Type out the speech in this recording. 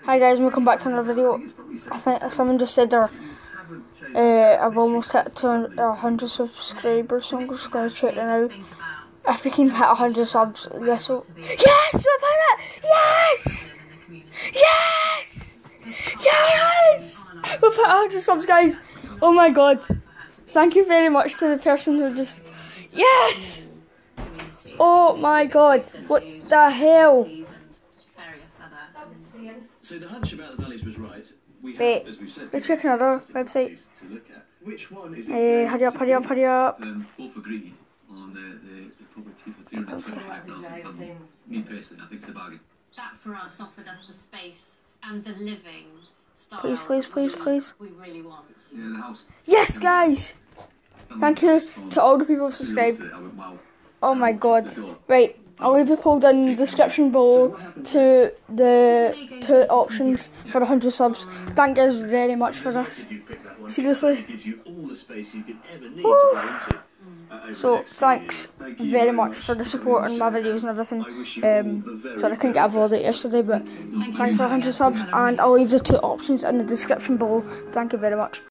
Hi guys, welcome back to another video. I think someone just said I've almost hit 100 subscribers, so I'm just going to check it now. If we can hit 100 subs, this will... Yes! We've hit it! Yes! Yes! Yes! We've hit 100 subs, guys! Oh my god. Thank you very much to the person who just... Yes! Oh my god. What the hell? So the hunch about the valleys was right. We have, Wait, as we've said, let's check another website. to look at. Which one is Hurry up, hurry up, hurry up. Both agreed on the property for £325,000. Me personally, I think it's a bargain. That for us offered us the space and the living style. Please, please, please, please. We really want. Yeah, the house. Yes, guys! Thank you to all the people who subscribed. Oh my god. Right, I'll leave the code in the description below to the two options for 100 subs. Thank you guys very much for this. Seriously. So, thanks very much for the support on my videos and everything. Sorry I couldn't get a vlog yesterday, but thanks for 100 subs, and I'll leave the two options in the description below. Thank you very much.